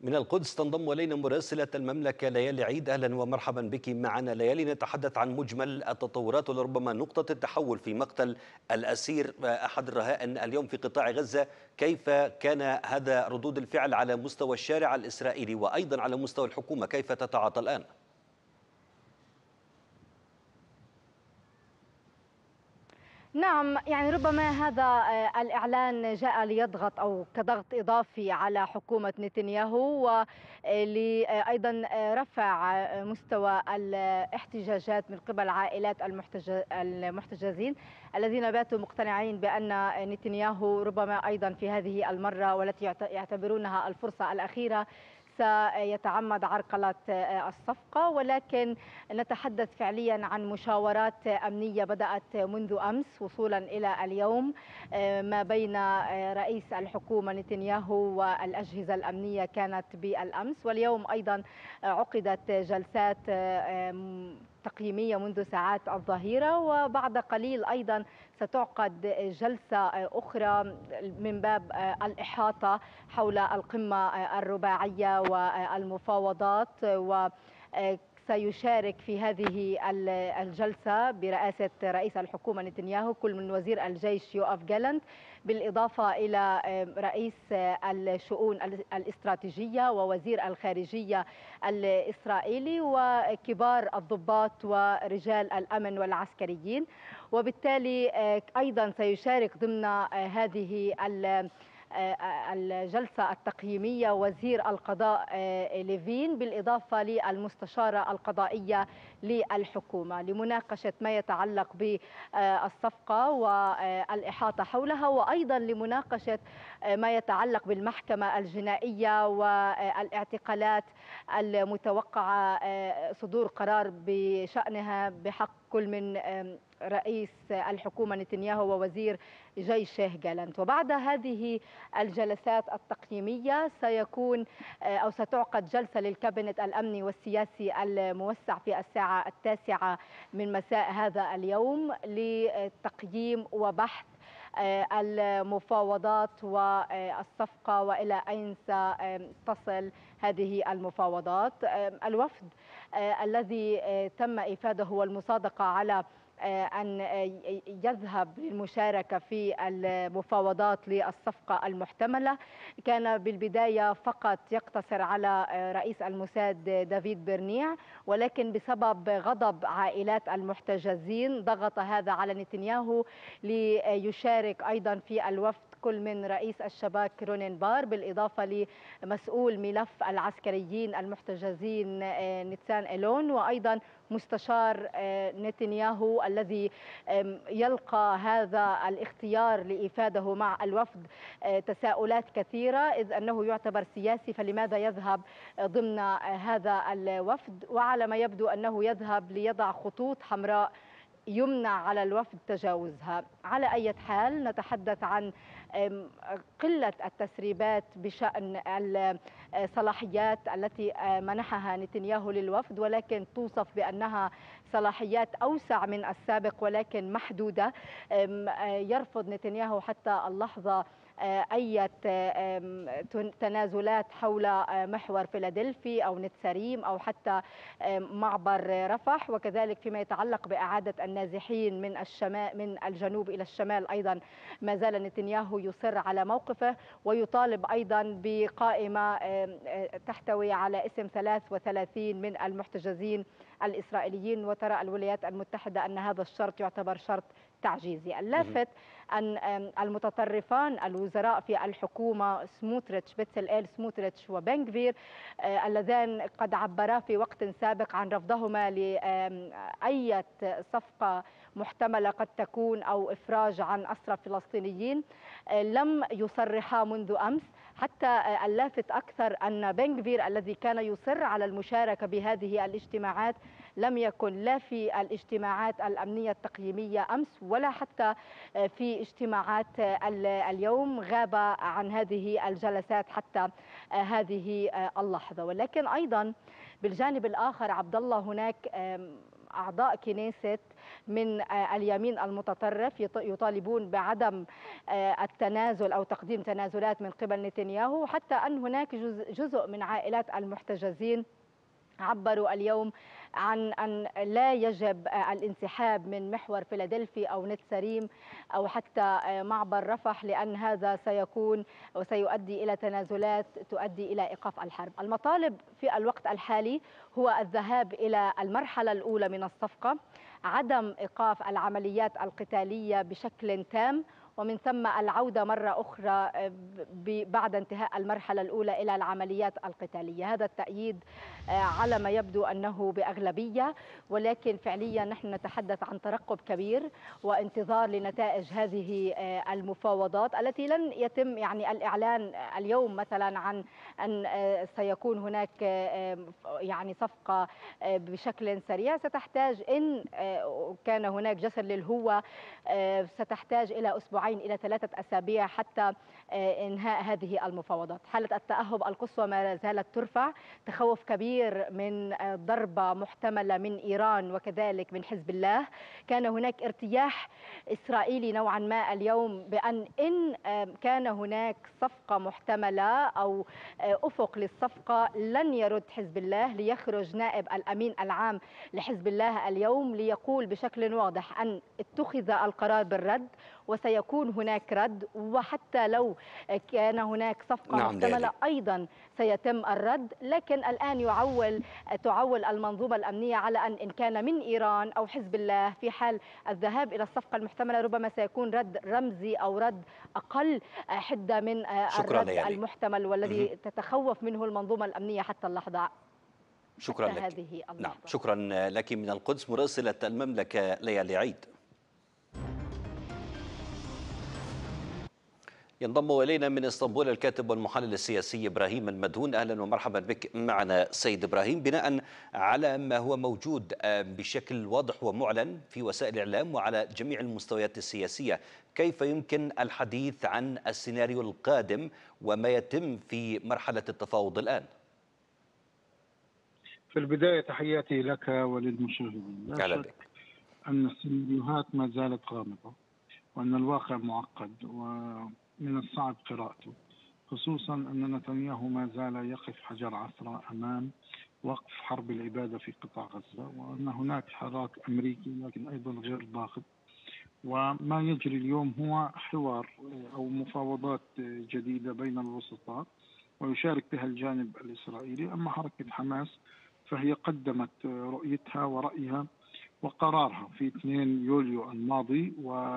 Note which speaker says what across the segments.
Speaker 1: من القدس تنضم إلينا مراسلة المملكة ليالي عيد. أهلا ومرحبا بك معنا ليالي. نتحدث عن مجمل التطورات ولربما نقطة التحول في مقتل الأسير أحد الرهائن اليوم في قطاع غزة. كيف كان هذا ردود الفعل على مستوى الشارع الإسرائيلي وأيضا على مستوى الحكومة؟ كيف تتعاطى الآن؟
Speaker 2: نعم، يعني ربما هذا الإعلان جاء ليضغط أو كضغط إضافي على حكومة نتنياهو، وأيضا رفع مستوى الاحتجاجات من قبل عائلات المحتجزين الذين باتوا مقتنعين بأن نتنياهو ربما أيضا في هذه المرة والتي يعتبرونها الفرصة الأخيرة سيتعمد عرقلة الصفقة. ولكن نتحدث فعليا عن مشاورات أمنية بدأت منذ أمس وصولا إلى اليوم ما بين رئيس الحكومة نتنياهو والأجهزة الأمنية كانت بالأمس، واليوم أيضا عقدت جلسات تقييمية منذ ساعات الظهيرة، وبعد قليل أيضا ستعقد جلسة أخرى من باب الإحاطة حول القمة الرباعية والمفاوضات. سيشارك في هذه الجلسة برئاسة رئيس الحكومة نتنياهو كل من وزير الجيش يوآف جالانت، بالإضافة إلى رئيس الشؤون الاستراتيجية ووزير الخارجية الإسرائيلي وكبار الضباط ورجال الأمن والعسكريين. وبالتالي أيضا سيشارك ضمن هذه الجلسة التقييمية وزير القضاء ليفين، بالإضافة للمستشارة القضائية للحكومة لمناقشة ما يتعلق بالصفقة والإحاطة حولها، وأيضا لمناقشة ما يتعلق بالمحكمة الجنائية والاعتقالات المتوقعة صدور قرار بشأنها بحق كل من رئيس الحكومة نتنياهو ووزير جيشه جالانت. وبعد هذه الجلسات التقييمية سيكون أو ستعقد جلسة للكابينت الأمني والسياسي الموسع في الساعة 9 من مساء هذا اليوم لتقييم وبحث المفاوضات والصفقة وإلى أين ستصل هذه المفاوضات. الوفد الذي تم إفاده والمصادقة على أن يذهب للمشاركة في المفاوضات للصفقة المحتملة كان بالبداية فقط يقتصر على رئيس الموساد دافيد برنيع، ولكن بسبب غضب عائلات المحتجزين ضغط هذا على نتنياهو ليشارك أيضا في الوفد كل من رئيس الشباك رونين بار، بالإضافة لمسؤول ملف العسكريين المحتجزين نيتسان إيلون، وأيضا مستشار نتنياهو الذي يلقى هذا الاختيار لإفاده مع الوفد تساؤلات كثيرة، إذ أنه يعتبر سياسي فلماذا يذهب ضمن هذا الوفد، وعلى ما يبدو أنه يذهب ليضع خطوط حمراء يمنع على الوفد تجاوزها. على أي حال نتحدث عن قلة التسريبات بشأن الصلاحيات التي منحها نتنياهو للوفد، ولكن توصف بأنها صلاحيات أوسع من السابق ولكن محدودة. يرفض نتنياهو حتى اللحظة أي تنازلات حول محور فيلادلفي أو نتساريم أو حتى معبر رفح، وكذلك فيما يتعلق بإعادة النازحين من الشمال من الجنوب إلى الشمال أيضا ما زال نتنياهو يصر على موقفه، ويطالب أيضا بقائمة تحتوي على اسم 33 من المحتجزين الإسرائيليين، وترى الولايات المتحدة أن هذا الشرط يعتبر شرط تعجيزي. اللافت أن المتطرفان الوزراء في الحكومة سموتريتش بيتسلئيل سموتريتش وبن غفير اللذان قد عبرا في وقت سابق عن رفضهما لأي صفقة محتملة قد تكون أو إفراج عن أسرى فلسطينيين لم يصرحا منذ أمس. حتى اللافت أكثر أن بن غفير الذي كان يصر على المشاركة بهذه الاجتماعات لم يكن لا في الاجتماعات الأمنية التقييمية أمس ولا حتى في اجتماعات اليوم، غاب عن هذه الجلسات حتى هذه اللحظة. ولكن أيضا بالجانب الآخر عبد الله هناك أعضاء كنيست من اليمين المتطرف يطالبون بعدم التنازل أو تقديم تنازلات من قبل نتنياهو، حتى أن هناك جزء من عائلات المحتجزين عبروا اليوم عن أن لا يجب الانسحاب من محور فيلادلفي أو نتسريم أو حتى معبر رفح، لأن هذا سيكون وسيؤدي إلى تنازلات تؤدي إلى إيقاف الحرب. المطالب في الوقت الحالي هو الذهاب إلى المرحلة الأولى من الصفقة، عدم إيقاف العمليات القتالية بشكل تام، ومن ثم العودة مرة أخرى بعد انتهاء المرحلة الأولى إلى العمليات القتالية. هذا التأييد على ما يبدو أنه بأغلبية، ولكن فعليا نحن نتحدث عن ترقب كبير وانتظار لنتائج هذه المفاوضات التي لن يتم يعني الإعلان اليوم مثلا عن أن سيكون هناك يعني صفقة بشكل سريع. ستحتاج إن كان هناك جسر للهوة ستحتاج إلى أسبوعين إلى 3 أسابيع حتى إنهاء هذه المفاوضات. حالة التأهب القصوى ما زالت ترفع، تخوف كبير من ضربة محتملة من إيران وكذلك من حزب الله. كان هناك ارتياح إسرائيلي نوعا ما اليوم بأن إن كان هناك صفقة محتملة أو أفق للصفقة لن يرد حزب الله، ليخرج نائب الأمين العام لحزب الله اليوم ليقول بشكل واضح أن اتخذ القرار بالرد وسيكون هناك رد، وحتى لو كان هناك صفقة محتملة أيضا سيتم الرد. لكن الآن تعول المنظومة الأمنية على أن إن كان من إيران أو حزب الله في حال الذهاب إلى الصفقة المحتملة ربما سيكون رد رمزي أو رد أقل حدة من الرد المحتمل والذي تتخوف منه المنظومة الأمنية حتى اللحظة.
Speaker 1: شكرا لك.
Speaker 2: هذه اللحظة.
Speaker 1: نعم، شكرا لك من القدس مراسلة المملكة ليالي عيد. ينضم إلينا من اسطنبول الكاتب والمحلل السياسي إبراهيم المدهون. أهلا ومرحبا بك معنا سيد إبراهيم. بناء على ما هو موجود بشكل واضح ومعلن في وسائل الإعلام وعلى جميع المستويات السياسية، كيف يمكن الحديث عن السيناريو القادم وما يتم في مرحلة التفاوض الآن؟
Speaker 3: في البداية تحياتي لك وللمشاهدين. لا شك أن السيناريوهات ما زالت غامضة، وأن الواقع معقد ومن الصعب قراءته، خصوصا أن نتنياهو ما زال يقف حجر عثرة أمام وقف حرب الإبادة في قطاع غزة، وأن هناك حراك أمريكي لكن أيضا غير ضاغط. وما يجري اليوم هو حوار أو مفاوضات جديدة بين الوسطاء ويشارك بها الجانب الإسرائيلي. أما حركة حماس فهي قدمت رؤيتها ورأيها وقرارها في 2 يوليو الماضي،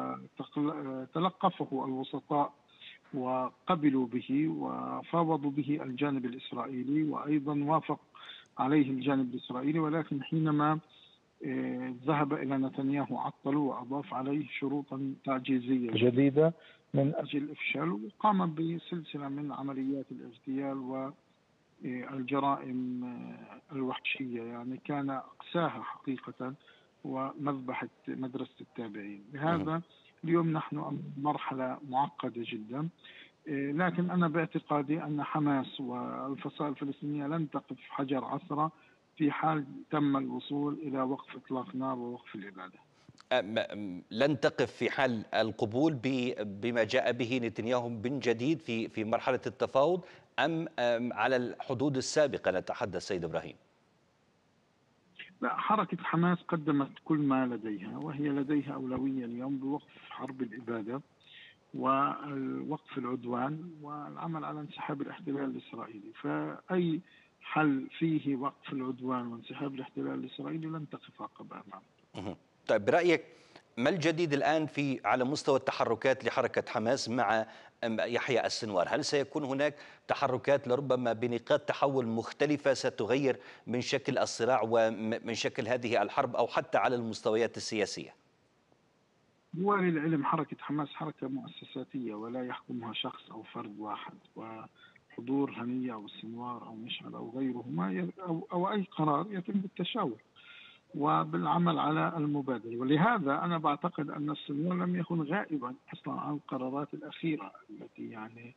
Speaker 3: وتلقفه الوسطاء وقبلوا به وفاوضوا به الجانب الإسرائيلي، وأيضا وافق عليه الجانب الإسرائيلي، ولكن حينما ذهب إلى نتنياهو عطلوا وأضاف عليه شروطا تعجيزية جديدة من أجل إفشال، وقام بسلسلة من عمليات الاغتيال والجرائم الوحشية. يعني كان أقساها حقيقة ومذبحة مدرسة التابعين. لهذا اليوم نحن أمام مرحلة معقدة جدا، لكن أنا باعتقادي أن حماس والفصائل الفلسطينية لن تقف حجر عثرة في حال تم الوصول إلى وقف إطلاق نار ووقف الإبادة.
Speaker 1: لن تقف في حال القبول بما جاء به نتنياهو من جديد في مرحلة التفاوض، أم على الحدود السابقة نتحدث سيد إبراهيم؟
Speaker 3: لا، حركة حماس قدمت كل ما لديها، وهي لديها أولوية اليوم بوقف حرب الإبادة ووقف العدوان والعمل على انسحاب الاحتلال الإسرائيلي. فأي حل فيه وقف العدوان وانسحاب الاحتلال الإسرائيلي لن تقف عقبة أمامه.
Speaker 1: طيب، برأيك ما الجديد الآن على مستوى التحركات لحركة حماس مع يحيى السنوار؟ هل سيكون هناك تحركات لربما بنقاط تحول مختلفة ستغير من شكل الصراع ومن شكل هذه الحرب أو حتى على المستويات السياسية؟
Speaker 3: وللعلم حركة حماس حركة مؤسساتية ولا يحكمها شخص أو فرد واحد، وحضور هنية أو السنوار أو مشعل أو غيرهما أو أي قرار يتم بالتشاور وبالعمل على المبادرة. ولهذا أنا بعتقد أن السنوار لم يكن غائبا أصلا عن القرارات الأخيرة التي يعني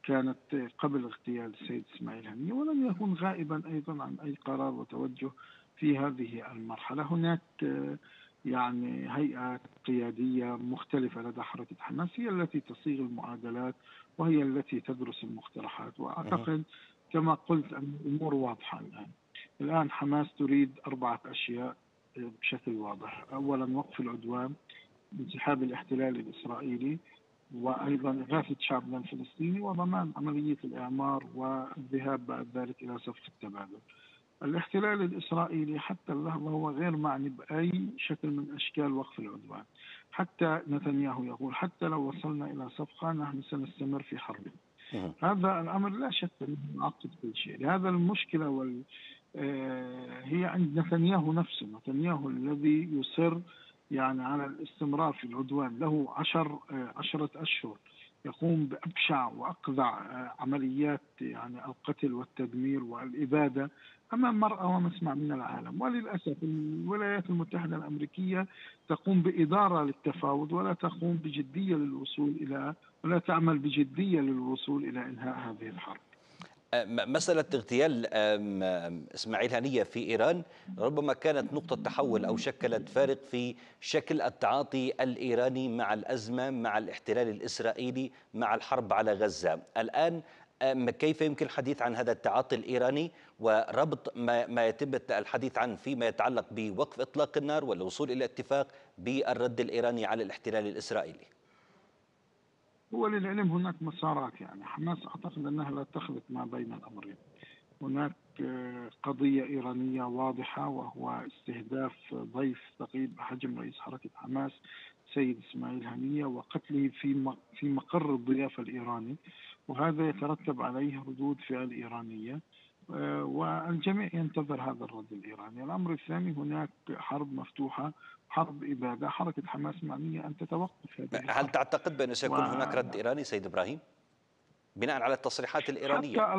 Speaker 3: كانت قبل اغتيال السيد إسماعيل هنية، ولم يكن غائبا أيضا عن أي قرار وتوجه في هذه المرحلة. هناك يعني هيئات قيادية مختلفة لدى حركة حماس هي التي تصيغ المعادلات وهي التي تدرس المقترحات، وأعتقد كما قلت أن الأمور واضحة الآن. الآن حماس تريد 4 أشياء بشكل واضح: أولا وقف العدوان، انسحاب الاحتلال الإسرائيلي، وأيضا إغاثة شعبنا الفلسطيني، وضمان عملية الإعمار والذهاب بعد ذلك إلى صفقة التبادل. الاحتلال الإسرائيلي حتى اللحظة هو غير معني بأي شكل من أشكال وقف العدوان. حتى نتنياهو يقول حتى لو وصلنا إلى صفقة نحن سنستمر في حرب. هذا الأمر لا شك أنه يعقد كل شيء. لهذا المشكلة هي عند نتنياهو نفسه. نتنياهو الذي يصر يعني على الاستمرار في العدوان، له 10 أشهر يقوم بأبشع وأقذع عمليات يعني القتل والتدمير والإبادة أمام مرأى ومسمع من العالم. وللأسف الولايات المتحدة الأمريكية تقوم بإدارة للتفاوض ولا تقوم بجدية ولا تعمل بجدية للوصول إلى إنهاء هذه الحرب.
Speaker 1: مسألة اغتيال إسماعيل هنية في إيران ربما كانت نقطة تحول أو شكلت فارق في شكل التعاطي الإيراني مع الأزمة، مع الاحتلال الإسرائيلي، مع الحرب على غزة. الآن كيف يمكن الحديث عن هذا التعاطي الإيراني وربط ما يتم الحديث عنه فيما يتعلق بوقف إطلاق النار والوصول إلى اتفاق بالرد الإيراني على الاحتلال الإسرائيلي؟
Speaker 3: هو للعلم هناك مسارات، يعني حماس أعتقد أنها لا تخلط ما بين الأمرين. هناك قضية إيرانية واضحة وهو استهداف ضيف ثقيل بحجم رئيس حركة حماس سيد إسماعيل هنية وقتله في مقر الضيافة الإيراني، وهذا يترتب عليه ردود فعل إيرانية والجميع ينتظر هذا الرد الإيراني. الأمر الثاني هناك حرب مفتوحة، حرب إبادة. حركة حماس معنية أن تتوقف هذه الحرب.
Speaker 1: هل تعتقد بأنه سيكون هناك رد إيراني سيد إبراهيم بناء على التصريحات الإيرانية؟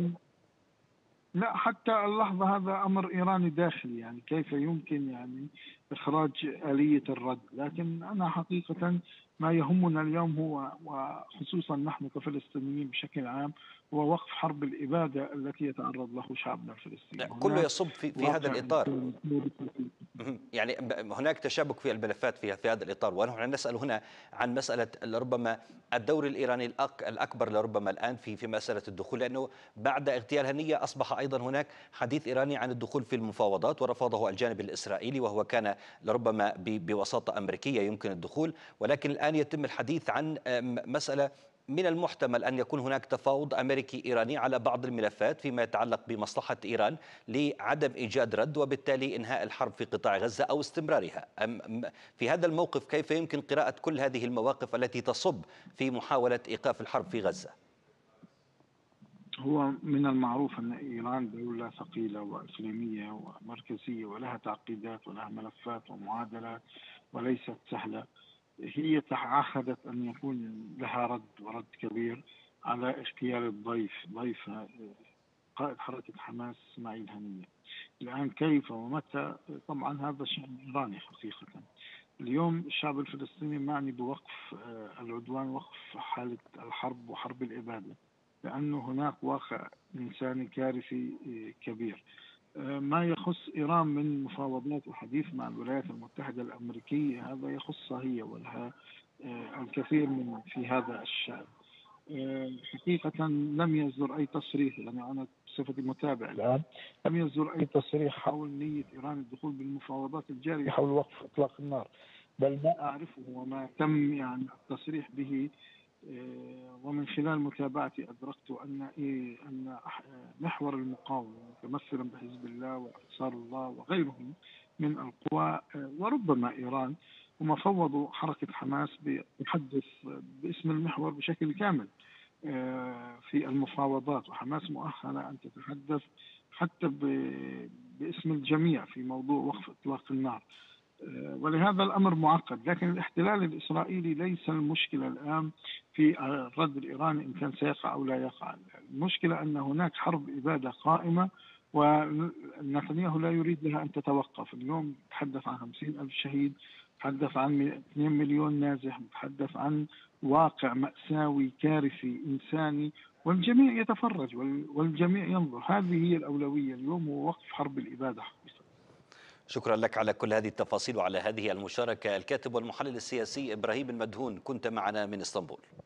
Speaker 3: حتى اللحظة هذا أمر إيراني داخلي، يعني كيف يمكن يعني إخراج آلية الرد. لكن أنا حقيقة ما يهمنا اليوم هو، وخصوصا نحن كفلسطينيين بشكل عام، هو وقف حرب الإبادة التي يتعرض له شعبنا الفلسطيني.
Speaker 1: كله يصب في هذا الإطار. يعني هناك تشابك في الملفات في هذا الإطار، ونحن نسأل هنا عن مسألة ربما الدور الإيراني الأكبر لربما الآن في مسألة الدخول، لأنه بعد اغتيال هنية أصبح أيضا هناك حديث إيراني عن الدخول في المفاوضات ورفضه الجانب الإسرائيلي، وهو كان لربما بوساطة أمريكية يمكن الدخول. ولكن الآن يتم الحديث عن مسألة من المحتمل أن يكون هناك تفاوض أمريكي إيراني على بعض الملفات فيما يتعلق بمصلحة إيران لعدم إيجاد رد وبالتالي إنهاء الحرب في قطاع غزة أو استمرارها. في هذا الموقف كيف يمكن قراءة كل هذه المواقف التي تصب في محاولة إيقاف الحرب في غزة؟
Speaker 3: هو من المعروف أن إيران دولة ثقيلة وإقليمية ومركزية ولها تعقيدات ولها ملفات ومعادلات وليست سهلة. هي تعهدت أن يكون لها ورد كبير على اغتيال ضيف قائد حركة حماس إسماعيل هنية. الآن كيف ومتى؟ طبعا هذا شأن إيراني حقيقة. اليوم الشعب الفلسطيني معني بوقف العدوان، وقف حالة الحرب وحرب الإبادة، لأنه هناك واقع إنساني كارثي كبير. ما يخص إيران من مفاوضات وحديث مع الولايات المتحدة الأمريكية هذا يخصها هي ولها الكثير من في هذا الشأن. حقيقة لم يصدر أي تصريح، يعني أنا بصفتي متابع الآن لم يصدر أي تصريح حول نية إيران الدخول بالمفاوضات الجارية حول وقف إطلاق النار، بل ما أعرفه وما تم يعني التصريح به ومن خلال متابعتي أدركت أن محور المقاومة متمثلا بحزب الله وأنصار الله وغيرهم من القوى وربما إيران هم فوضوا حركة حماس بتحدث باسم المحور بشكل كامل في المفاوضات، وحماس مؤهلة أن تتحدث حتى باسم الجميع في موضوع وقف إطلاق النار. ولهذا الأمر معقد. لكن الاحتلال الإسرائيلي ليس المشكلة الآن في الرد الإيراني إن كان سيقع أو لا يقع. المشكلة أن هناك حرب إبادة قائمة ونتنياهو لا يريد لها أن تتوقف. اليوم تحدث عن 50,000 شهيد، تحدث عن 2 مليون نازح، تحدث عن واقع مأساوي كارثي إنساني، والجميع يتفرج والجميع ينظر. هذه هي الأولوية اليوم، هو وقف حرب الإبادة.
Speaker 1: شكرا لك على كل هذه التفاصيل وعلى هذه المشاركة. الكاتب والمحلل السياسي إبراهيم المدهون كنت معنا من اسطنبول.